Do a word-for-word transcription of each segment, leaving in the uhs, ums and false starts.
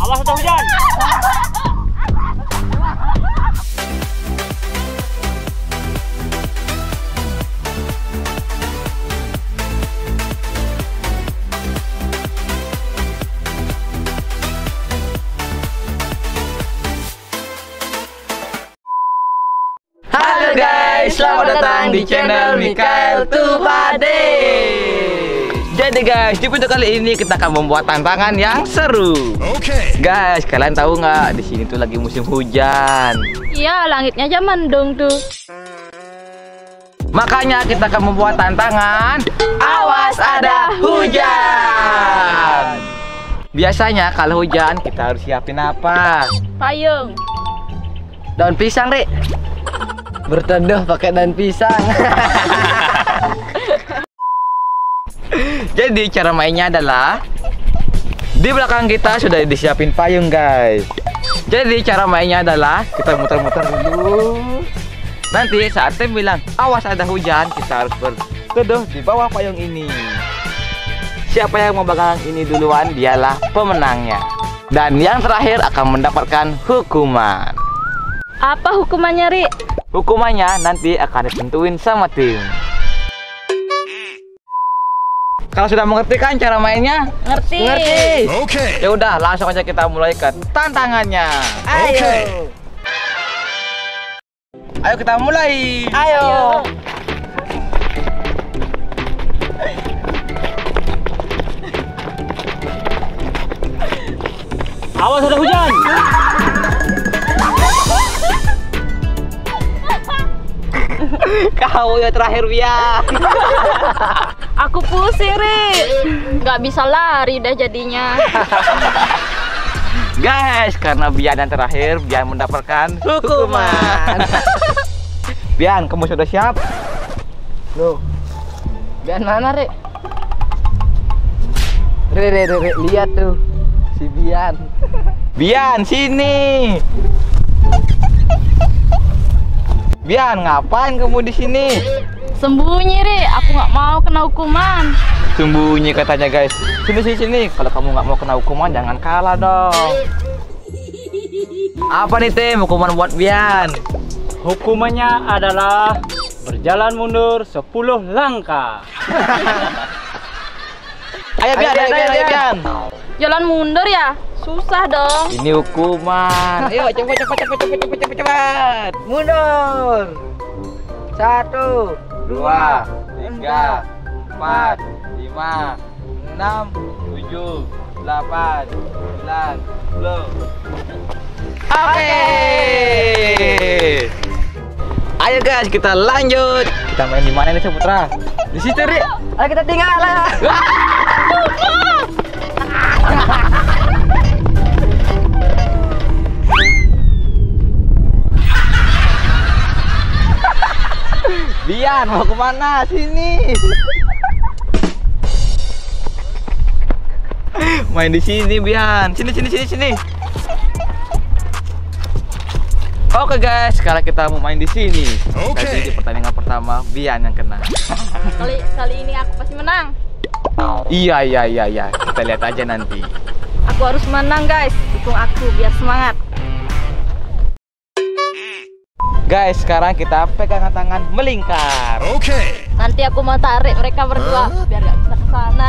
Awas ada hujan. Halo guys, selamat datang di channel Mikael Tupade. Jadi guys, di video kali ini kita akan membuat tantangan yang seru. Oke. Okay. Guys, kalian tahu nggak di sini tuh lagi musim hujan? Iya, langitnya aja mendung tuh. Makanya kita akan membuat tantangan Awas Ada Hujan. Biasanya kalau hujan kita harus siapin apa? Payung. Daun pisang, Rik. Berteduh pakai daun pisang. Jadi cara mainnya adalah di belakang kita sudah disiapin payung guys. Jadi cara mainnya adalah kita muter-muter dulu. Nanti saat tim bilang awas ada hujan, kita harus berteduh di bawah payung ini. Siapa yang mau pegang ini duluan dialah pemenangnya. Dan yang terakhir akan mendapatkan hukuman. Apa hukumannya, Ri? Hukumannya nanti akan ditentuin sama tim. Kalau sudah mengerti kan cara mainnya? Ngerti. Ngerti. Oke. Okay. Ya udah, langsung aja kita mulai ke tantangannya. Ayo. Okay. Ayo kita mulai. Ayo. Awas ada hujan. Kau ya terakhir Bian. Aku pusing, Ri. Nggak bisa lari dah jadinya. Guys, karena Bian yang terakhir, Bian mendapatkan hukuman. Bian, kamu sudah siap? Loh, Bian mana, Ri? Ri, Ri, Ri, lihat tuh si Bian. Bian, sini. Bian, ngapain kamu di sini? Sembunyi, Ri. Aku nggak mau kena hukuman. Sembunyi katanya, guys. Sini, sini, sini. Kalau kamu nggak mau kena hukuman, jangan kalah dong. Apa nih, Tim? Hukuman buat Bian. Hukumannya adalah berjalan mundur sepuluh langkah. Ayo, Bian, ayo, Bian, ayo, Bian. Jalan mundur ya? Susah dong. Ini hukuman. Ayo, cepat, cepat, cepat, cepat, cepat, cepat, cepat. Mundur. Satu, dua, tiga, empat, lima, enam, tujuh, delapan, sembilan, sepuluh. Oke. Ayo guys, kita lanjut. Kita main di mana nih, Saputra? Di situ, Ri. Ayo kita tinggal lah. Bian, mau kemana? Sini. Main di sini, Bian. Sini, sini, sini, sini. Oke guys, sekarang kita mau main di sini. Oke. Okay. Di pertandingan pertama, Bian yang kena. Kali kali ini aku pasti menang. Iya, iya, iya, iya. Kita lihat aja nanti. Aku harus menang, guys. Dukung aku biar semangat. Guys, sekarang kita pegangan tangan melingkar. Oke. Okay. Nanti aku mau tarik mereka berdua huh? biar gak bisa ke sana.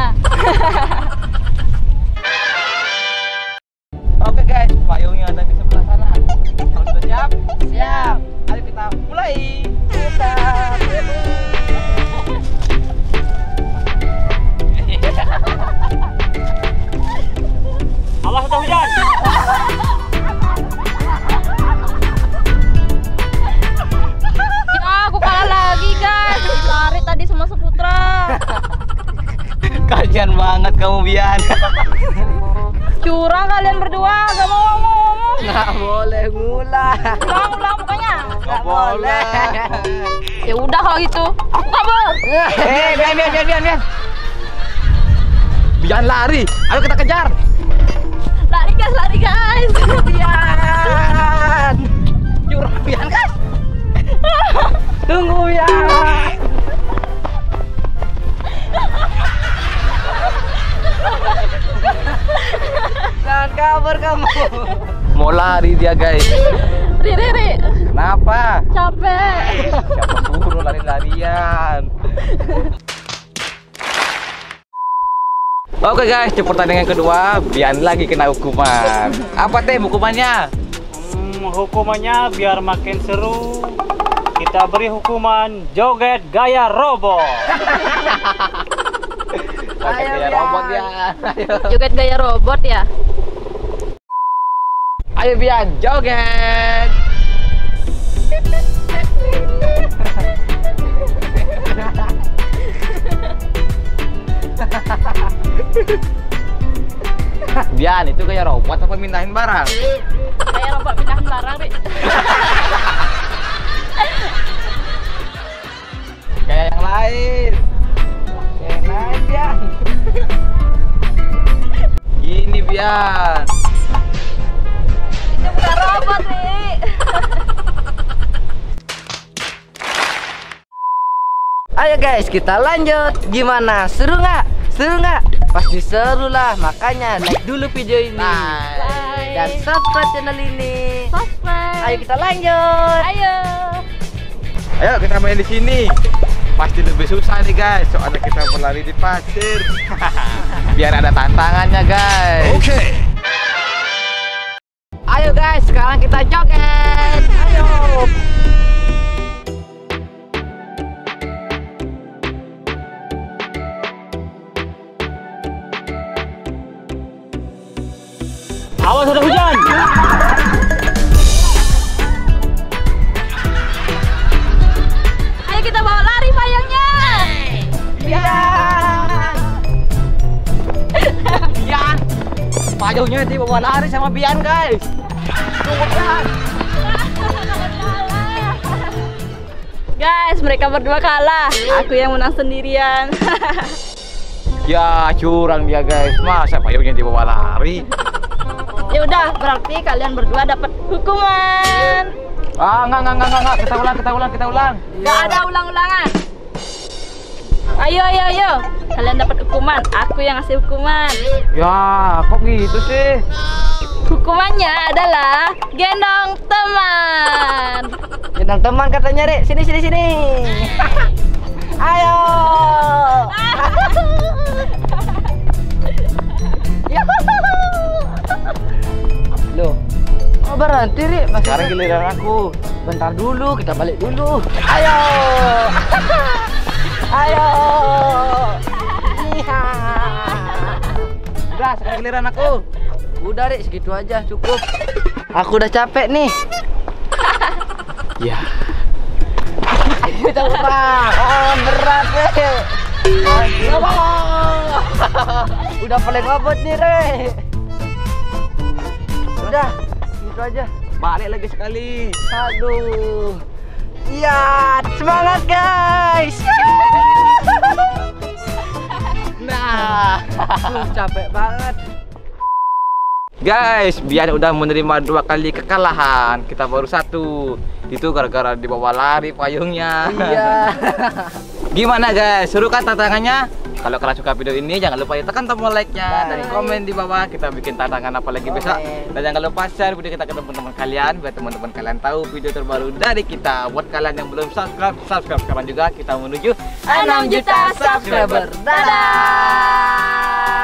Oke okay, guys, payungnya ada di sebelah sana. Kalau sudah siap? Siap. Ayo kita mulai. Kita. Awas ada hujan. Aku kalah lagi guys. Lari tadi sama Saputra. Kasian banget kamu Bian. Curang kalian berdua, gak mau ngomong. Nggak boleh ngulang. Ulang ulang pokoknya. Nggak boleh. Ya udah kalau gitu, aku kabur. Eh, Bian, Bian, Bian, Bian, Bian. Bian lari. Ayo kita kejar. Lari guys, lari guys. Bian. Curang Bian guys. Tunggu ya. Jangan kabur. kabar kamu? Mau lari dia guys. Ri, Ri, Ri. Kenapa? Capek. Siapa suruh lari-larian? Oke guys, di pertandingan kedua Bian lagi kena hukuman. Apa teh hukumannya? Hmm, hukumannya biar makin seru. Kita beri hukuman joget gaya robot. Pakai gaya robot ya. Ayo. Joget gaya robot ya. Ayo Bian, joget. Bian, itu gaya robot apa mindahin barang? Gaya robot pindahan barang, Ri. Kayak yang lain. Kayak yang lain Bian. Gini Bian. Itu bukan robot, Ri. Ayo guys, kita lanjut. Gimana? Seru nggak? Seru nggak? Pasti seru lah. Makanya like dulu video ini Like. dan subscribe channel ini. Subscribe. Ayo kita lanjut. Ayo. Ayo kita main di sini. Pasti lebih susah nih guys, soalnya kita berlari di pasir. Biar ada tantangannya guys. Oke. Ayo guys, sekarang kita joget. Ayo. Awas ada hujan. Ayo kita bawa lari payungnya. Bian, payungnya dibawa lari sama Bian guys. Tunggu Bian. Guys, mereka berdua kalah. Aku yang menang sendirian. Ya curang dia guys, masa payungnya dibawa lari? Ya udah, berarti kalian berdua dapat hukuman. Ah enggak enggak enggak enggak, kita ulang kita ulang kita ulang. Gak ada ulang-ulangan. Ayo ayo ayo, kalian dapat hukuman. Aku yang ngasih hukuman. Ya kok gitu sih? Hukumannya adalah gendong teman. Gendong teman katanya, Rek. Sini sini sini. Ayo. Loh, oh berhenti, Rik. Masih Sekarang giliran aku. bentar dulu, kita balik dulu. Ayo. Ayo. Iya. Udah, sekarang giliran aku. Udah, Rik, segitu aja cukup. Aku udah capek nih. Ya. Kita lupa. Oh, berat, Rik. Ayo. Udah paling ngobot nih, Rik. Udah, gitu aja. Balik lagi sekali. Aduh. Iya, semangat guys. Nah, Aduh, capek banget. guys, Bian udah menerima dua kali kekalahan. Kita baru satu. Itu gara-gara dibawa lari payungnya. Iya. Gimana guys? Seru kan tantangannya? Kalau kalian suka video ini, jangan lupa tekan tombol like-nya dan komen di bawah. Kita bikin tantangan apa lagi besok. Dan jangan lupa share video kita ke teman-teman kalian, biar teman-teman kalian tahu video terbaru dari kita. Buat kalian yang belum subscribe, subscribe sekarang juga. Kita menuju enam juta subscriber. Dadah.